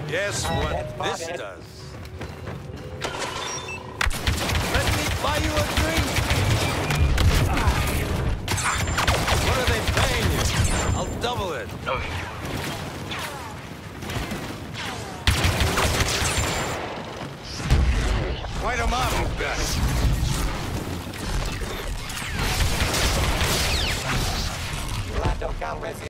Guess what this does? Let me buy you a drink! What are they paying you? I'll double it. Okay. Light 'em up!